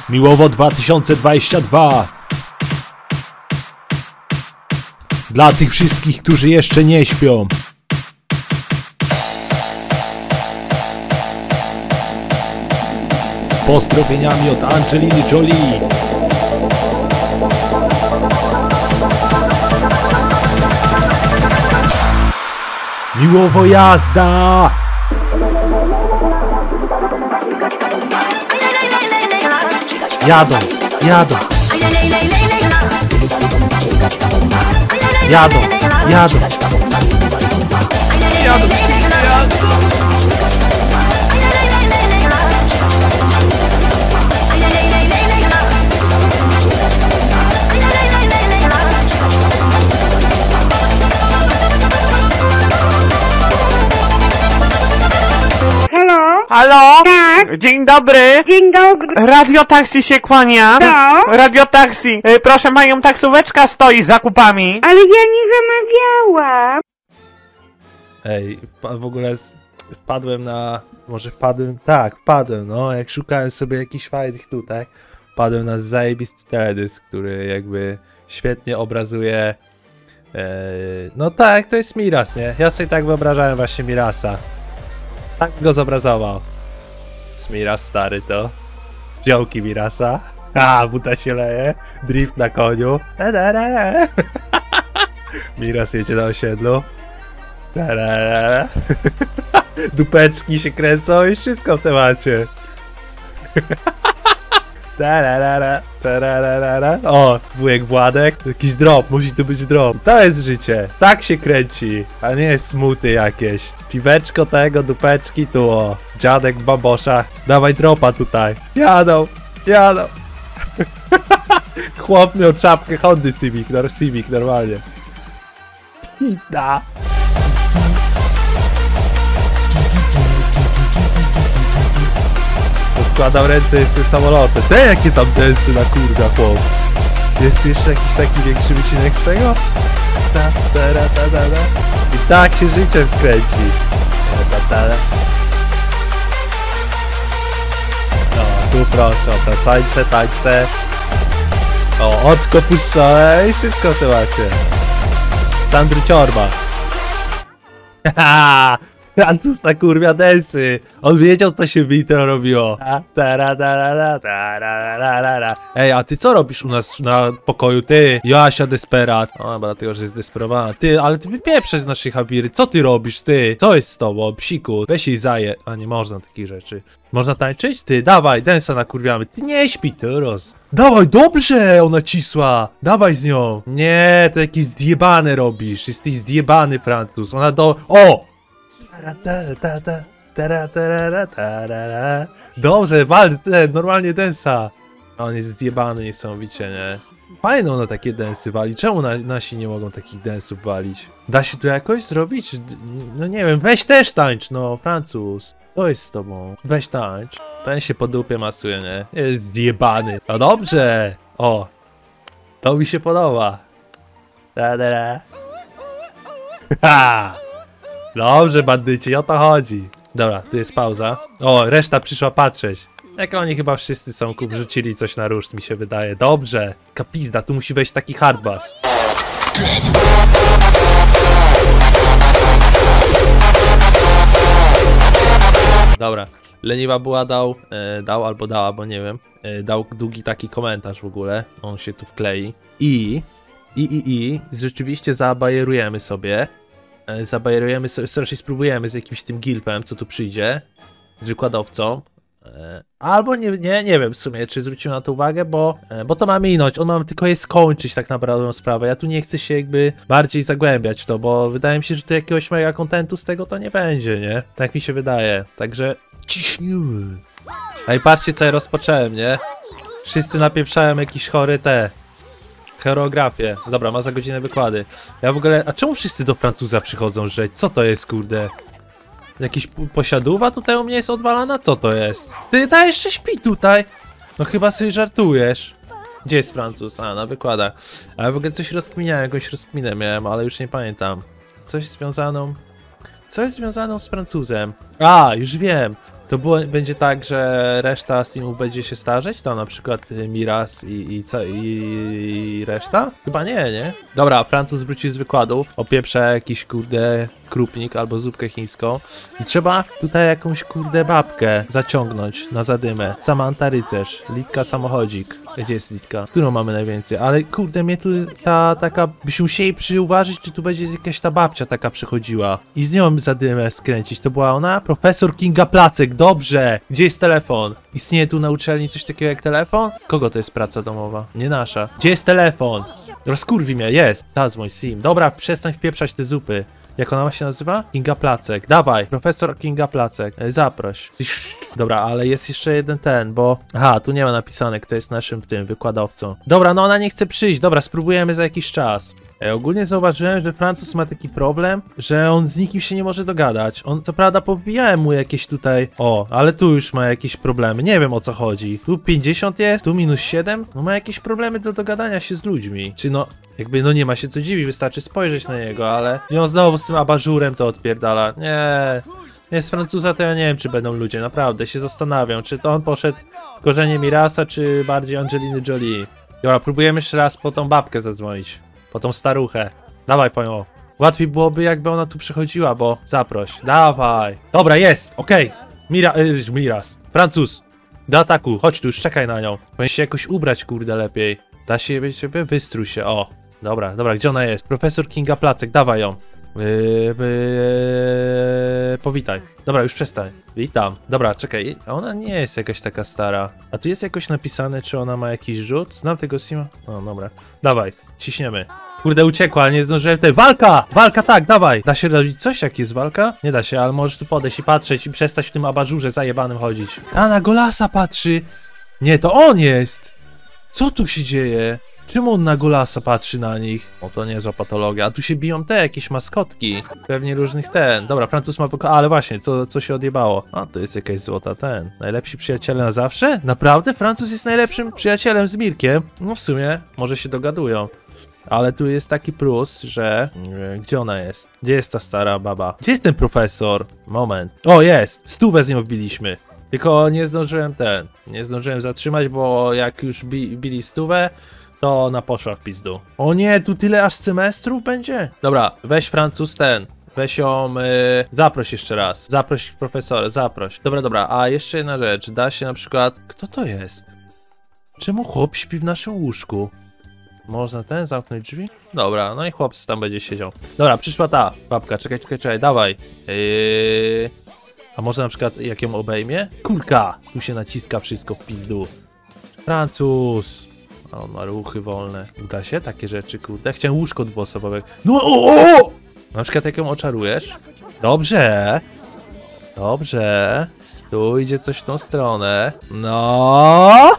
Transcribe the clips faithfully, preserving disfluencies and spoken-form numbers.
Miłowo dwa tysiące dwadzieścia dwa. Dla tych wszystkich, którzy jeszcze nie śpią. Z pozdrowieniami od Angeliny Jolie. Miłowo jazda! Jadą, jadą. Jadą, jadą. Jadą, jadą. Halo? Tak. Dzień dobry. Dzień dobry. Radio taksi się kłania. No. Radio taksi. Y, proszę panią, taksóweczka stoi z zakupami. Ale ja nie zamawiałam. Ej, w ogóle wpadłem na... Może wpadłem... Tak, wpadłem, no. Jak szukałem sobie jakichś fajnych tutaj, wpadłem na zajebisty teledysk, który jakby świetnie obrazuje... E, no tak, to jest Miras, nie? Ja sobie tak wyobrażałem właśnie Mirasa. Tak go zobrazował. Miras stary to. Działki Mirasa. A, buta się leje. Drift na koniu. Miras jedzie na osiedlu. Dupeczki się kręcą i wszystko w temacie. O, wujek Władek. Jakiś drop, musi to być drop. To jest życie. Tak się kręci, a nie smuty jakieś. Piweczko tego, dupeczki tu o. Dziadek w baboszach. Dawaj dropa tutaj. Jadą, jadą. Chłop miał czapkę Hondy Civic, Civic normalnie. Pizda. Składam ręce, jest tym samolotem. Te jakie tam densy na kurga, chłop. Jest jeszcze jakiś taki większy wycinek z tego? Ta, ta, ta, ta, ta, ta. I tak się życie wkręci. Ta, ta, ta. No, tu proszę, o te tańce, tańce. O, oczko puszczone i wszystko w temacie. Sandry Ciorba. Haha! Francuz na kurwia densy. On wiedział, co się w intro robiło. Ej, a ty co robisz u nas na pokoju? Ty, Joasia Desperat. O, bo dlatego, że jest desperowana. Ty, ale ty wypieprzesz z naszej Hawiry. Co ty robisz, ty? Co jest z tobą, psiku? Weź jej zaje. A nie można takich rzeczy. Można tańczyć? Ty, dawaj, densa nakurwiamy. Ty nie śpi teraz. Dawaj, dobrze, ona cisła. Dawaj z nią. Nie, to jakiś zjebany robisz. Jesteś zjebany, Francuz. Ona do... O! Dobrze, wal, normalnie densa. On jest zjebany niesamowicie, nie? Fajne one takie densy wali. Czemu na, nasi nie mogą takich densów walić? Da się to jakoś zrobić? No nie wiem, weź też tańcz, no, Francuz. Co jest z tobą? Weź tańcz. Ten się po dupie masuje, nie? Jest zjebany. No dobrze. O. To mi się podoba. Da, da, da. Ha! Dobrze, bandyci, o to chodzi. Dobra, tu jest pauza. O, reszta przyszła patrzeć. Jak oni chyba wszyscy są, kup, rzucili coś na ruszt, mi się wydaje. Dobrze. Kapizda, tu musi wejść taki hardbass. Dobra. Leniwa była dał, e, dał albo dała, bo nie wiem. E, dał długi taki komentarz w ogóle. On się tu wklei. I, i, i, i, rzeczywiście zabajerujemy sobie. Zabajerujemy sobie, raczej spróbujemy z jakimś tym gilfem, co tu przyjdzie, z wykładowcą. Albo nie, nie, nie wiem w sumie, czy zwrócimy na to uwagę, bo, bo to ma minąć, on ma tylko je skończyć tak naprawdę sprawę. Ja tu nie chcę się jakby bardziej zagłębiać w to, bo wydaje mi się, że tu jakiegoś mega kontentu z tego to nie będzie, nie? Tak mi się wydaje, także ciśniemy. A i patrzcie, co ja rozpocząłem, nie? Wszyscy napieprzają jakieś chory te... choreografię. Dobra, ma za godzinę wykłady. Ja w ogóle... A czemu wszyscy do Francuza przychodzą żyć? Co to jest, kurde? Jakiś posiadówa tutaj u mnie jest odwalana? Co to jest? Ty, ta jeszcze śpi tutaj! No chyba sobie żartujesz. Gdzie jest Francuz? A, na wykładach. Ale w ogóle coś rozkminiałem, jakąś rozkminę miałem, ale już nie pamiętam. Coś związaną... Coś związaną z Francuzem. A, już wiem. To To było, będzie tak, że reszta Steamów będzie się starzeć? To na przykład Miraz i, i, co, i, i reszta? Chyba nie, nie? Dobra, Francuz wróci z wykładu, opieprza jakiś kurde krupnik albo zupkę chińską i trzeba tutaj jakąś kurde babkę zaciągnąć na zadymę. Samantha Rycerz, Litka Samochodzik. Gdzie jest Litka? Którą mamy najwięcej? Ale kurde, mnie tu ta taka... Byśmy musieli przyuważyć, czy tu będzie jakaś ta babcia taka przychodziła. I z nią zadymę skręcić. To była ona? Profesor Kinga Placek, dobrze! Gdzie jest telefon? Istnieje tu na uczelni coś takiego jak telefon? Kogo to jest praca domowa? Nie nasza. Gdzie jest telefon? Rozkurwi mnie, jest! Zadzwoń, Sim. Dobra, przestań wpieprzać te zupy. Jak ona się nazywa? Kinga Placek. Dawaj, profesor Kinga Placek. E, zaproś. Dobra, ale jest jeszcze jeden ten, bo... Aha, tu nie ma napisane, kto jest naszym w tym wykładowcą. Dobra, no ona nie chce przyjść. Dobra, spróbujemy za jakiś czas. E, ogólnie zauważyłem, że Francuz ma taki problem, że on z nikim się nie może dogadać. On, co prawda, pobijałem mu jakieś tutaj... O, ale tu już ma jakieś problemy. Nie wiem, o co chodzi. Tu pięćdziesiąt jest, tu minus siedem. No ma jakieś problemy do dogadania się z ludźmi. Czy no... Jakby, no nie ma się co dziwić, wystarczy spojrzeć na niego, ale... I on znowu z tym abażurem to odpierdala. Nie... Nie, z Francuza to ja nie wiem, czy będą ludzie, naprawdę, się zastanawiam, czy to on poszedł w korzenie Mirasa, czy bardziej Angeliny Jolie. Dobra, próbujemy jeszcze raz po tą babkę zadzwonić. Po tą staruchę. Dawaj po nią. Łatwiej byłoby, jakby ona tu przychodziła, bo... Zaproś. Dawaj. Dobra, jest, okej. Okay. Mira... Yy, Miras. Francuz. Do ataku, chodź tu, już czekaj na nią. Powinien się jakoś ubrać, kurde, lepiej. Da się ciebie? Wystrój się, o. Dobra, dobra, gdzie ona jest? Profesor Kinga Placek, dawaj ją. Yy, yy, powitaj. Dobra, już przestań. Witam. Dobra, czekaj, ona nie jest jakaś taka stara. A tu jest jakoś napisane, czy ona ma jakiś rzut? Znam tego Sima? O, dobra. Dawaj, ciśniemy. Kurde, uciekła, ale nie zdążyłem tutaj. Walka! Walka, tak, dawaj! Da się robić coś, jak jest walka? Nie da się, ale możesz tu podejść i patrzeć i przestać w tym abażurze zajebanym chodzić. A, na Golasa patrzy! Nie, to on jest! Co tu się dzieje? Czemu on na Golasa patrzy na nich? O, to niezła patologia. A tu się biją te jakieś maskotki. Pewnie różnych ten. Dobra, Francuz ma poko... Ale właśnie, co, co się odjebało? A, to jest jakaś złota ten. Najlepsi przyjaciele na zawsze? Naprawdę? Francuz jest najlepszym przyjacielem z Mirkiem? No w sumie, może się dogadują. Ale tu jest taki plus, że... Gdzie ona jest? Gdzie jest ta stara baba? Gdzie jest ten profesor? Moment. O, jest! Stówę z nią wbiliśmy. Tylko nie zdążyłem ten... Nie zdążyłem zatrzymać, bo jak już bi bili stówę, to ona poszła w pizdu. O nie, tu tyle aż semestrów będzie? Dobra, weź Francuz ten. Weź ją, yy, zaproś jeszcze raz. Zaproś profesora, zaproś. Dobra, dobra, a jeszcze jedna rzecz. Da się na przykład... Kto to jest? Czemu chłop śpi w naszym łóżku? Można ten zamknąć drzwi? Dobra, no i chłopcy tam będzie siedział. Dobra, przyszła ta babka, czekaj, czekaj, czekaj, dawaj. Yy... A może na przykład jak ją obejmie? Kurka! Tu się naciska wszystko w pizdu. Francuz! A on ma ruchy wolne. Uda się takie rzeczy, kurde. Chciałem łóżko dwuosobowe. No o, o! Na przykład jak ją oczarujesz? Dobrze! Dobrze! Tu idzie coś w tą stronę. No!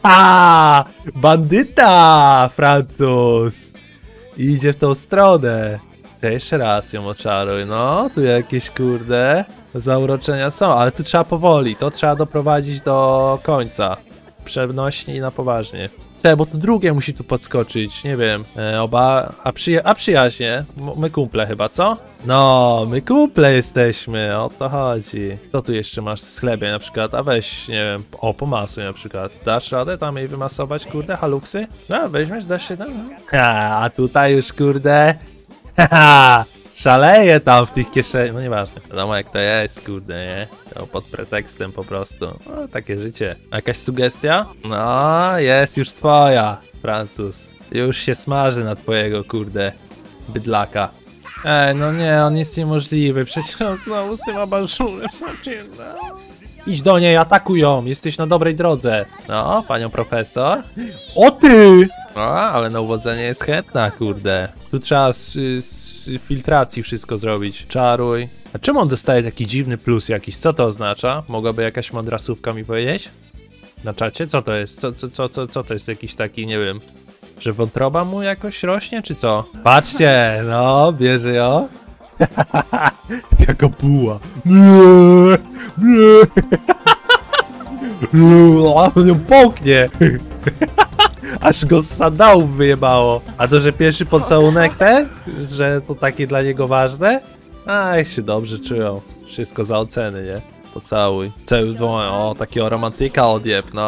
Bandyta! Francuz! Idzie w tą stronę. Ja jeszcze raz ją oczaruj. No, tu jakieś kurde zauroczenia są, ale tu trzeba powoli. To trzeba doprowadzić do końca. Przenośnie i na poważnie. Te, bo to drugie musi tu podskoczyć, nie wiem, e, oba, a, przyja a przyjaźnie, M my kumple chyba, co? No, my kumple jesteśmy, o to chodzi. Co tu jeszcze masz z chlebie na przykład, a weź, nie wiem, o, pomasuj na przykład. Dasz radę tam jej wymasować, kurde, haluksy? No, weźmiesz, dasz się tam? Ha, a tutaj już, kurde, haha, szaleje tam w tych kieszeniach, no nieważne. Wiadomo jak to jest, kurde, nie? To pod pretekstem po prostu. No, takie życie. A jakaś sugestia? No, jest już twoja, Francuz. Już się smaży na twojego, kurde, bydlaka. Ej, no nie, on jest niemożliwy. Przecież on znowu z tym abażurem zaczyna. Idź do niej, atakuj ją. Jesteś na dobrej drodze. No, panią profesor. O ty! No, ale na uwodzenie jest chętna, kurde. Tu trzeba z, z filtracji wszystko zrobić. Czaruj. A czemu on dostaje taki dziwny plus jakiś? Co to oznacza? Mogłaby jakaś mądra słówka mi powiedzieć? Na czacie? Co to jest? Co, co, co, co, co to jest jakiś taki, nie wiem... Że wątroba mu jakoś rośnie, czy co? Patrzcie, no, bierze ją. Jaka buła. On ją połknie. Aż go z sandałów wyjebało. A to, że pierwszy pocałunek ten? Że to takie dla niego ważne? A, jak się dobrze czują. Wszystko za oceny, nie? Pocałuj. Cały dłoń. O, takiego romantyka odjeb, no.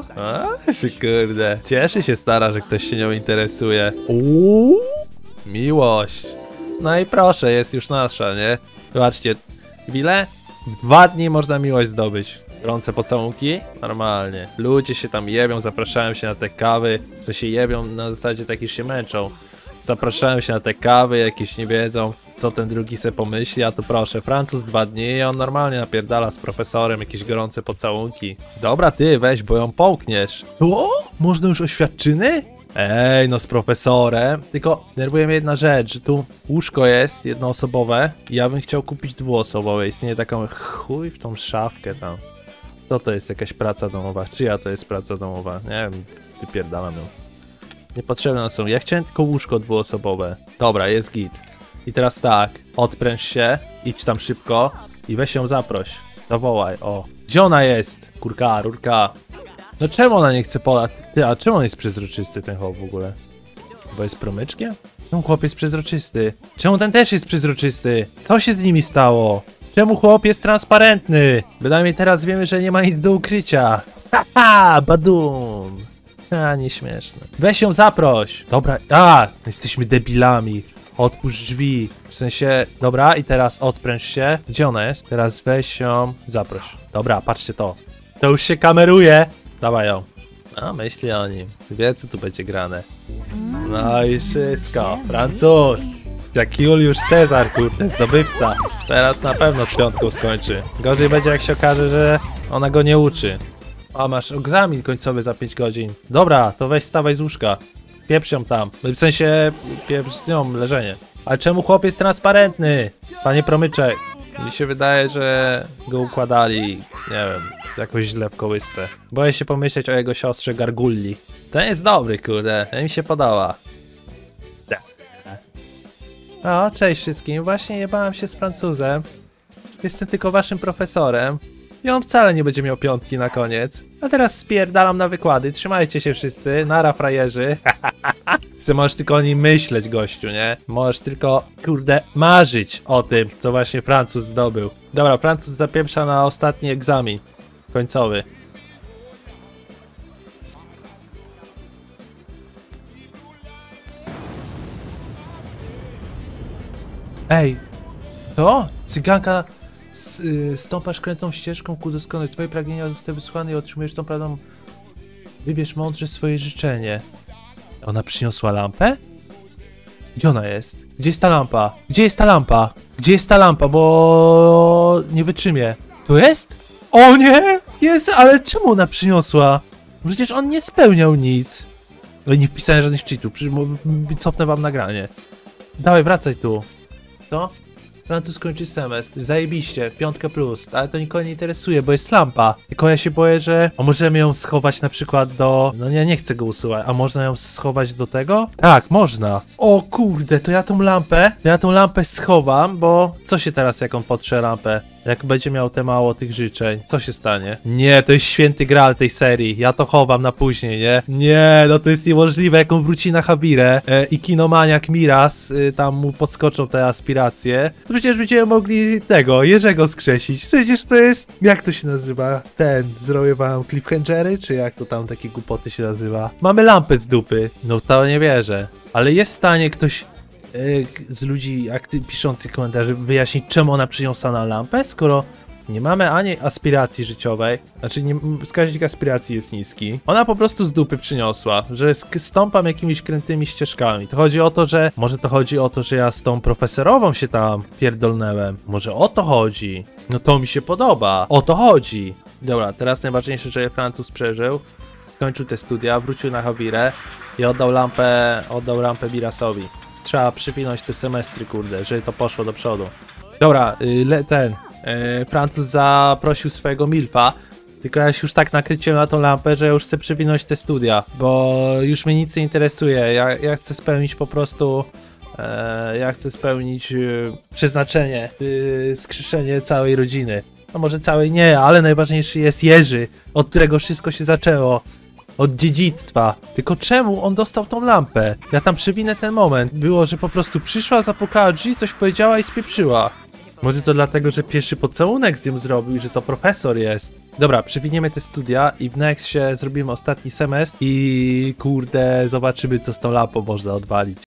A, się kurde. Cieszy się stara, że ktoś się nią interesuje. Uuu, miłość. No i proszę, jest już nasza, nie? Zobaczcie, w ile? W dwa dni można miłość zdobyć. Gorące pocałunki? Normalnie. Ludzie się tam jebią, zapraszają się na te kawy. W sensie jebią na zasadzie takich się męczą. Zapraszają się na te kawy, jakieś nie wiedzą, co ten drugi se pomyśli, a to proszę, Francuz dwa dni i on normalnie napierdala z profesorem jakieś gorące pocałunki. Dobra ty, weź, bo ją połkniesz. O, można już oświadczyny? Ej, no z profesorem. Tylko nerwuje mnie jedna rzecz, że tu łóżko jest jednoosobowe i ja bym chciał kupić dwuosobowe. Istnieje taką chuj w tą szafkę tam. Co to jest jakaś praca domowa? Czyja to jest praca domowa? Nie wiem, wypierdalam ją. Niepotrzebne są. Ja chciałem tylko łóżko dwuosobowe. Dobra, jest git. I teraz tak, odpręż się, idź tam szybko i weź ją zaproś. Zawołaj, o. Gdzie ona jest? Kurka, rurka. No czemu ona nie chce podać? Ty, a czemu on jest przezroczysty ten chłop w ogóle? Bo jest promyczkiem? Czemu chłop jest przezroczysty? Czemu ten też jest przezroczysty? Co się z nimi stało? Czemu chłop jest transparentny? Bynajmniej teraz wiemy, że nie ma nic do ukrycia. Haha, badum. A, nieśmieszne. Weź ją zaproś. Dobra, a, jesteśmy debilami. Otwórz drzwi. W sensie, dobra, i teraz odpręż się. Gdzie ona jest? Teraz weź ją, zaproś. Dobra, patrzcie to. To już się kameruje. Dawaj ją. A, myśli o nim. Wie, co tu będzie grane. No i wszystko. Francuz. Jak Juliusz Cezar, kurde, zdobywca. Teraz na pewno z piątką skończy. Gorzej będzie, jak się okaże, że ona go nie uczy. A, masz egzamin końcowy za pięć godzin. Dobra, to weź stawaj z łóżka. Pieprz ją tam. W sensie, pieprz z nią leżenie. Ale czemu chłop jest transparentny? Panie promyczek. Mi się wydaje, że go układali, nie wiem, jakoś źle w kołysce. Boję się pomyśleć o jego siostrze Gargulli. Ten jest dobry, kurde. Ten mi się podoba. O, cześć wszystkim. Właśnie jebałem się z Francuzem. Jestem tylko waszym profesorem. I on wcale nie będzie miał piątki na koniec. A teraz spierdalam na wykłady. Trzymajcie się wszyscy. Nara, frajerzy. Ty możesz tylko o nim myśleć, gościu, nie? Możesz tylko, kurde, marzyć o tym, co właśnie Francuz zdobył. Dobra, Francuz zapieprza na ostatni egzamin końcowy. Ej, to? Cyganka... S, y, stąpasz krętą ścieżką ku doskonałej. Twoje pragnienia zostały wysłane i otrzymujesz tą prawdą. Wybierz mądrze swoje życzenie. Ona przyniosła lampę? Gdzie ona jest? Gdzie jest ta lampa? Gdzie jest ta lampa? Gdzie jest ta lampa? Bo nie wytrzymie. Tu jest? O nie! Jest, ale czemu ona przyniosła? Przecież on nie spełniał nic. Ale nie wpisałem żadnych cheatów. Cofnę wam nagranie. Dawaj, wracaj tu. Co? Francuz kończy semestr, zajebiście, piątka plus, ale to nikogo nie interesuje, bo jest lampa. Tylko ja się boję, że a możemy ją schować na przykład do... No nie, nie chcę go usuwać, a można ją schować do tego? Tak, można. O kurde, to ja tą lampę, to ja tą lampę schowam, bo co się teraz, jak on potrze lampę? Jak będzie miał te mało tych życzeń, co się stanie? Nie, to jest święty graal tej serii, ja to chowam na później, nie? Nie, no to jest niemożliwe, jak on wróci na Habirę e, i kinomaniak Miras, e, tam mu podskoczą te aspiracje, to przecież będziemy mogli tego, Jerzego skrzesić. Przecież to jest, jak to się nazywa? Ten, zrobię wam cliffhangery, czy jak to tam takie głupoty się nazywa? Mamy lampę z dupy, no to nie wierzę. Ale jest w stanie ktoś... z ludzi piszących komentarzy wyjaśnić, czemu ona przyniosła na lampę, skoro nie mamy ani aspiracji życiowej, znaczy nie, wskaźnik aspiracji jest niski. Ona po prostu z dupy przyniosła, że stąpam jakimiś krętymi ścieżkami. To chodzi o to, że może to chodzi o to, że ja z tą profesorową się tam pierdolnęłem. Może o to chodzi. No to mi się podoba. O to chodzi. Dobra, teraz najważniejsze, że Francuz przeżył. Skończył te studia, wrócił na Habirę i oddał lampę, oddał lampę Mirasowi. Trzeba przywinąć te semestry, kurde, żeby to poszło do przodu. Dobra, y, ten, y, Francuz zaprosił swojego milfa, tylko ja się już tak nakryciłem na tą lampę, że już chcę przywinąć te studia, bo już mnie nic nie interesuje, ja, ja chcę spełnić po prostu, e, ja chcę spełnić y, przeznaczenie, y, skrzeszenie całej rodziny. No może całej nie, ale najważniejszy jest Jerzy, od którego wszystko się zaczęło. Od dziedzictwa. Tylko czemu on dostał tą lampę? Ja tam przewinę ten moment. Było, że po prostu przyszła, zapukała drzwi, coś powiedziała i spieprzyła. Może to dlatego, że pierwszy pocałunek z nią zrobił i że to profesor jest. Dobra, przywiniemy te studia i w Nexie zrobimy ostatni semestr i kurde, zobaczymy co z tą lampą można odwalić.